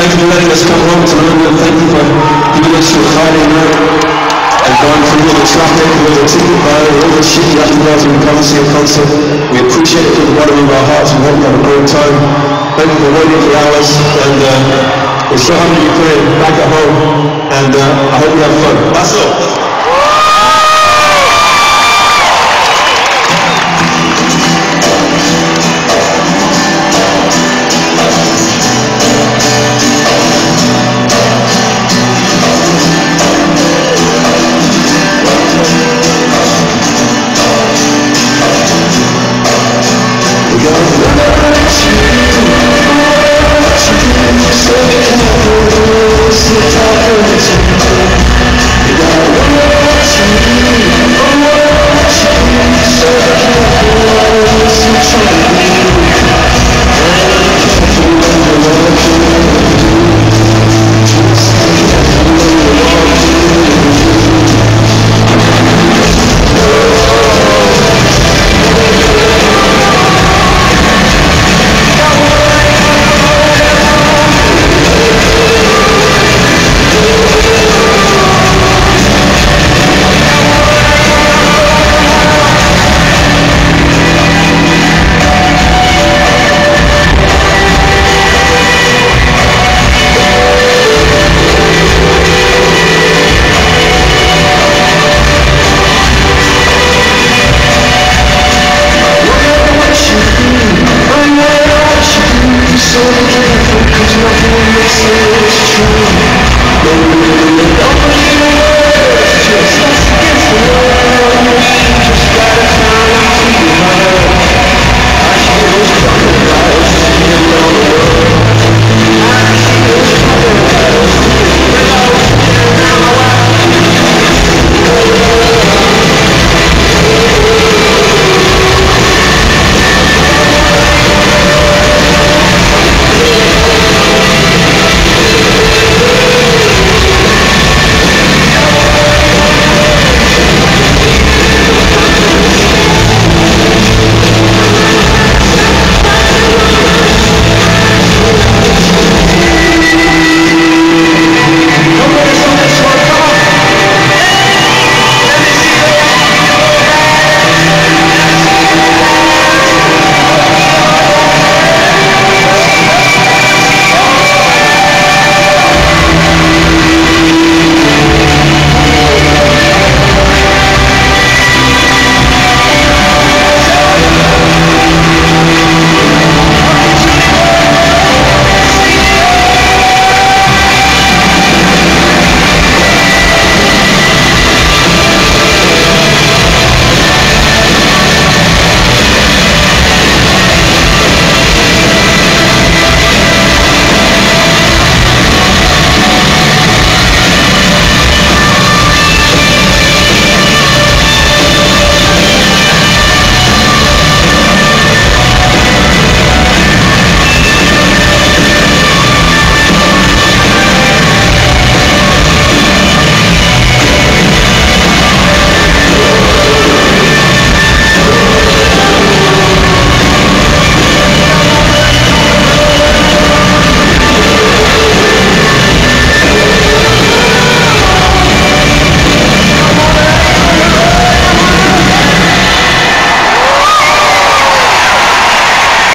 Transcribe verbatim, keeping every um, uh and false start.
Thank you for letting us come home to London. Thank you for giving us your Friday night and going through all the traffic, all the ticket buy, all the shit you have to go through to come see a concert. We appreciate it from the bottom of our hearts. We hope you have a great time. Thank you for waiting for hours, and uh, we're so happy you're playing back at home, and uh, I hope you have fun. That's all.